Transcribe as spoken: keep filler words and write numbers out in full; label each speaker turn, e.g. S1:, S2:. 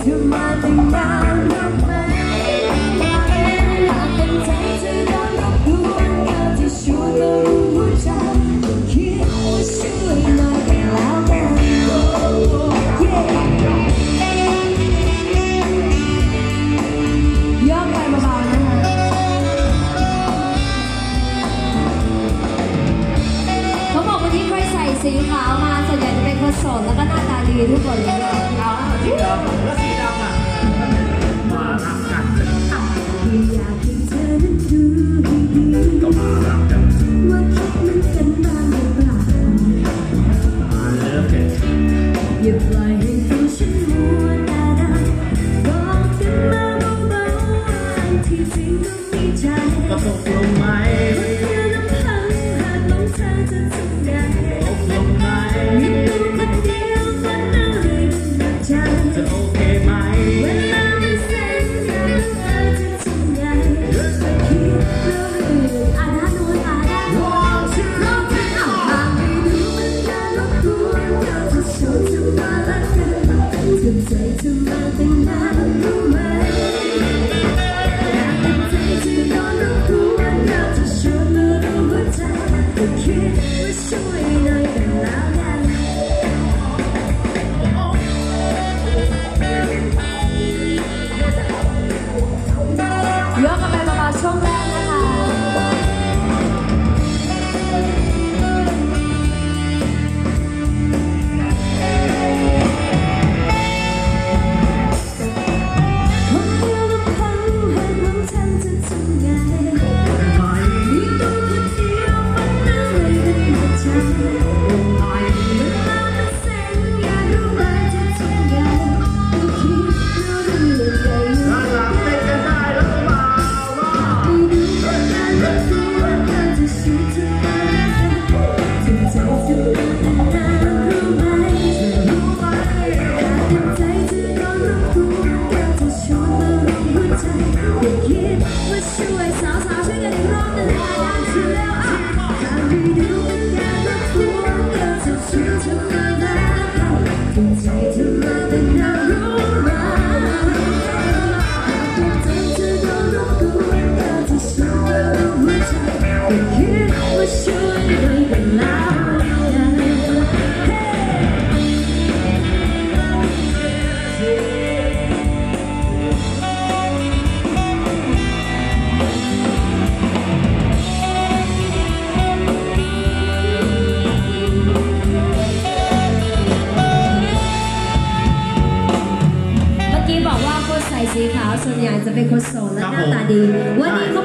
S1: เธอมาตั้งนานรู้ไหมหากเป็นใจเธอโดนรบกวนก็จะชวนมารู้หัวใจคิดว่าช่วยหน่อยก็แล้วกันย่อไปเบาๆนะคะเขาบอกวันนี้ใครใส่สีขาวมาส่วนใหญ่จะเป็นคนโสดแล้วก็หน้าตาดีทุกคนเลย
S2: เอาสีดำแล้วสีดำอ่ะมารักกัน
S1: อยากให้เธอนั้นดูดีๆ
S2: ก็มารักกัน
S1: ว่าคิดเหมือนกันบ้างหรือเปล่า
S2: มาเลิฟกัน
S1: อย่าปล่อยให้ตัวฉันมัวตาดำบอกกันมาเบาๆอันที่จริงก็มีใจ
S2: ก็ตกลงไหม
S1: เพื่อลำพังหากลงเธอจะทำไง
S2: ตกลงไหม
S1: มีตัวคนเดียวฝันอะไรกันใจ
S2: จะโอเคไหม
S1: เวลาไม่เส้นอยากเธอจะทำไงคิดเรื่องอาดาโนอาดาโนฉันร้องเพลงเอาหากไม่ดูมันน่ารบกวนก็จะชวนเธอมาละกันเธอใจเธอมาตั้งนานรู้ไหมอยากเป็นใจเธอโดนรบกวนก็จะชวนมารู้หัวใจก็คิดว่าช่วยหน่อยก็แล้วกันยกกันไปเบาๆช่วงแรกนะคะคนเดียวลำพังหากลงฉันจะทำไงมีตัวคนเดียวฝันอะไรกันหมดใจเวลามันเส้นอยากรู้ว่าจะทำไงก็คิดเรื่องเรื่องใหญ่
S2: ถ้าหลับเต้นกันได้แล้วก็มาว่า
S1: ไม่ดูว่าการรับรู้ว่าการจะช่วยเธอมาถึงใจเธอมาตั้งนานรู้ไหมรู้ไหมหากเป็นใจเธอโดนรบกวนก็จะชวนมารู้หัวใจอย่าคิดว่าช่วยสาวๆช่วยกันอีกรอบหนึ่งค่ะดังเชียวแล้วอ่ะหากไม่ดูเป็นการรบกวนก็จะชวนเธอมาได้ถึงใจเธอมาตั้งนานรู้ไหมหากเป็นใจเธอโดนรบกวนก็จะชวนมารู้หัวใจอย่าคิดว่าช่วยหน่อยก็แล้วกันเมื่อกี้บอกว่าคนใส่สีขาวส่วนใหญ่จะเป็นคนโสดและหน้าตาดีวันนี้เขา